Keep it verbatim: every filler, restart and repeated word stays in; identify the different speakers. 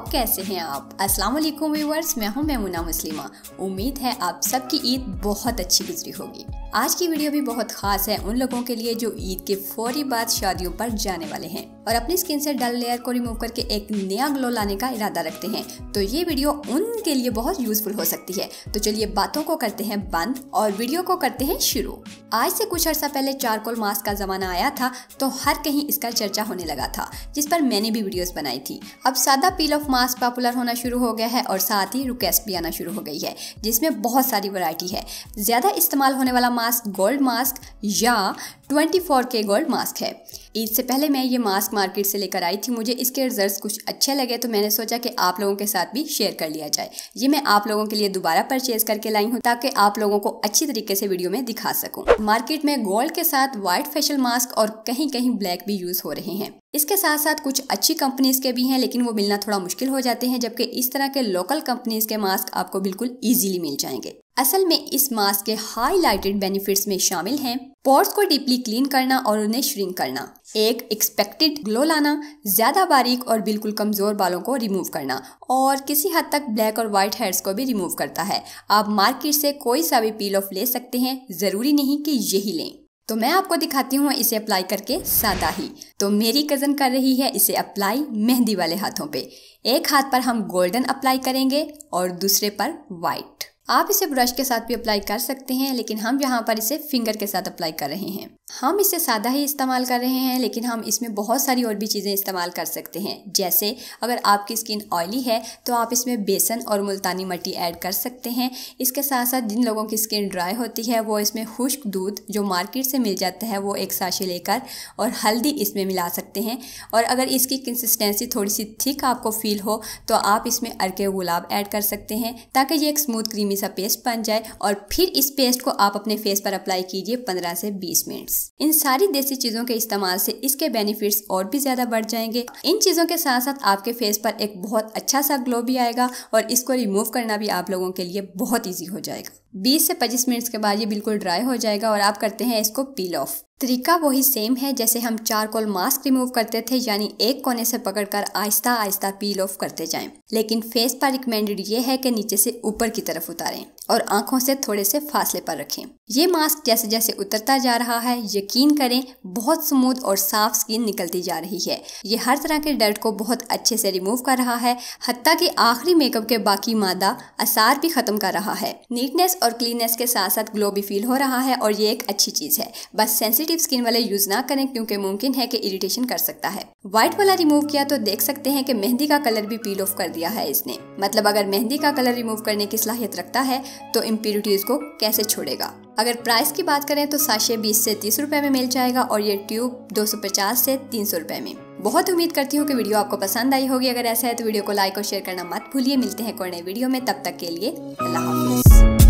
Speaker 1: कैसे हैं आप? अस्सलाम वालेकुम व्यूअर्स, मैं हूं मैमुना मुस्लिमा। उम्मीद है आप सबकी ईद बहुत अच्छी गुजरी होगी। आज की वीडियो भी बहुत खास है उन लोगों के लिए जो ईद के फौरी बाद शादियों पर जाने वाले हैं और अपनी स्किन से डल लेयर को रिमूव करके एक नया ग्लो लाने का इरादा रखते हैं। तो ये वीडियो उनके लिए बहुत यूजफुल हो सकती है। तो चलिए बातों को करते हैं बंद और वीडियो को करते हैं शुरू। आज से कुछ अर्सा पहले चारकोल मास्क का जमाना आया था तो हर कहीं इसका चर्चा होने लगा था, जिस पर मैंने भी वीडियोस बनाई थी। अब सादा पील ऑफ मास्क पॉपुलर होना शुरू हो गया है और साथ ही रिक्वेस्ट भी आना शुरू हो गई है, जिसमें बहुत सारी वैरायटी है। ज्यादा इस्तेमाल होने वाला मास्क गोल्ड मास्क या चौबीस के गोल्ड मास्क है। ईद से पहले मैं ये मास्क मार्केट से लेकर आई थी। मुझे इसके रिजल्ट्स कुछ अच्छे लगे तो मैंने सोचा कि आप लोगों के साथ भी शेयर कर लिया जाए। ये मैं आप लोगों के लिए दोबारा परचेज करके लाई हूँ ताकि आप लोगों को अच्छी तरीके से वीडियो में दिखा सकूं। मार्केट में गोल्ड के साथ व्हाइट फेशियल मास्क और कहीं कहीं ब्लैक भी यूज हो रहे हैं। इसके साथ साथ कुछ अच्छी कंपनीज के भी हैं, लेकिन वो मिलना थोड़ा मुश्किल हो जाते हैं, जबकि इस तरह के लोकल कंपनीज के मास्क आपको बिल्कुल इजीली मिल जाएंगे। असल में इस मास्क के हाईलाइटेड बेनिफिट्स में शामिल हैं पोर्स को डीपली क्लीन करना और उन्हें श्रिंक करना, एक एक्सपेक्टेड ग्लो लाना, ज्यादा बारीक और बिल्कुल कमजोर बालों को रिमूव करना और किसी हद तक ब्लैक और व्हाइट हेयर्स को भी रिमूव करता है। आप मार्केट से कोई सा भी पील ऑफ ले सकते हैं, जरूरी नहीं कि यही लें। तो मैं आपको दिखाती हूँ इसे अप्लाई करके सादा ही। तो मेरी कजन कर रही है इसे अप्लाई मेहंदी वाले हाथों पे। एक हाथ पर हम गोल्डन अप्लाई करेंगे और दूसरे पर व्हाइट। आप इसे ब्रश के साथ भी अप्लाई कर सकते हैं, लेकिन हम यहाँ पर इसे फिंगर के साथ अप्लाई कर रहे हैं। हम इसे सादा ही इस्तेमाल कर रहे हैं, लेकिन हम इसमें बहुत सारी और भी चीज़ें इस्तेमाल कर सकते हैं। जैसे अगर आपकी स्किन ऑयली है तो आप इसमें बेसन और मुल्तानी मिट्टी ऐड कर सकते हैं। इसके साथ साथ जिन लोगों की स्किन ड्राई होती है वो इसमें खुश्क दूध जो मार्केट से मिल जाता है वो एक साशे लेकर और हल्दी इसमें मिला सकते हैं। और अगर इसकी कंसिस्टेंसी थोड़ी सी थिक आपको फील हो तो आप इसमें अरके गुलाब ऐड कर सकते हैं ताकि ये एक स्मूथ क्रीमी सा पेस्ट बन जाए। और फिर इस पेस्ट को आप अपने फेस पर अप्लाई कीजिए पंद्रह से बीस मिनट। इन सारी देसी चीजों के इस्तेमाल से इसके बेनिफिट्स और भी ज्यादा बढ़ जाएंगे। इन चीजों के साथ साथ आपके फेस पर एक बहुत अच्छा सा ग्लो भी आएगा और इसको रिमूव करना भी आप लोगों के लिए बहुत इजी हो जाएगा। बीस से पच्चीस मिनट के बाद ये बिल्कुल ड्राई हो जाएगा और आप करते हैं इसको पील ऑफ। तरीका वही सेम है जैसे हम चारकोल मास्क रिमूव करते थे, यानी एक कोने से पकड़कर आहिस्ता आहिस्ता पील ऑफ करते जाएं। लेकिन फेस पर रिकमेंडेड ये है कि नीचे से ऊपर की तरफ उतारें और आंखों से थोड़े से फासले पर रखें। ये मास्क जैसे जैसे उतरता जा रहा है, यकीन करें बहुत स्मूथ और साफ स्किन निकलती जा रही है। ये हर तरह के डर्ट को बहुत अच्छे से रिमूव कर रहा है, हत्ता कि आखिरी मेकअप के बाकी मादा असर भी खत्म कर रहा है। नीटनेस और क्लीननेस के साथ साथ ग्लो भी फील हो रहा है और ये एक अच्छी चीज है। बस सेंसिटिव स्किन वाले यूज ना करें क्योंकि मुमकिन है कि इरिटेशन कर सकता है। व्हाइट वाला रिमूव किया तो देख सकते हैं कि मेहंदी का कलर भी पील ऑफ कर दिया है इसने। मतलब अगर मेहंदी का कलर रिमूव करने की सलाहियत रखता है तो इम्प्योरिटीज को कैसे छोड़ेगा। अगर प्राइस की बात करें तो साशे बीस से तीस रुपए में मिल जाएगा और ये ट्यूब दो सौ पचास से तीन सौ रुपए में। बहुत उम्मीद करती हूँ कि वीडियो आपको पसंद आई होगी। अगर ऐसा है तो वीडियो को लाइक और शेयर करना मत भूलिए। मिलते हैं कोई नए वीडियो में, तब तक के लिए अल्लाह हाफिज।